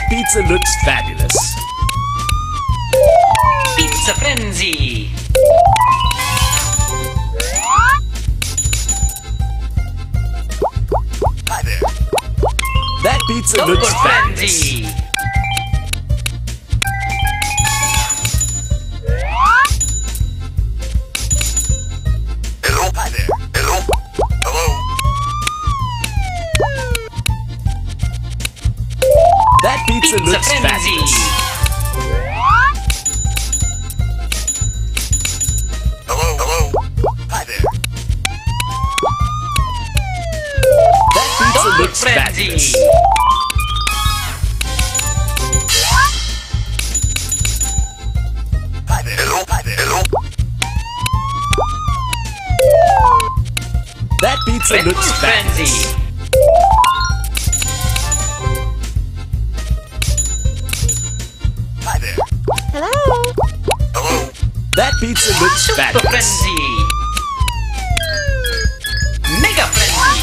That pizza looks fabulous. Pizza Frenzy. Hi there. That pizza Double looks fabulous. Frenzy. Hello. Hi there. Hello. Hello. That pizza Pizza looks Frenzy. fabulous. Hello. Hello. Hi there. That pizza Double looks Frenzy. fabulous. Hi there. Hello. Hi there. Hello. That pizza Triple looks Frenzy. fabulous. Hi there. Hello. Hello. That pizza looks Super fabulous. Frenzy. Mega Frenzy.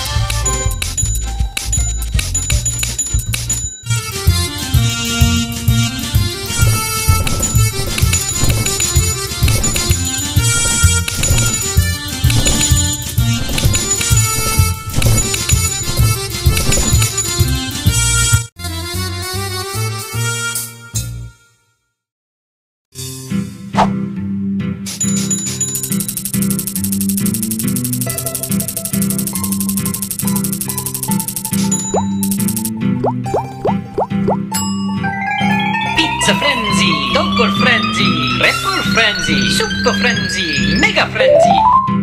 Pizza Frenzy, Double Frenzy, Triple Frenzy, Super Frenzy, Mega Frenzy.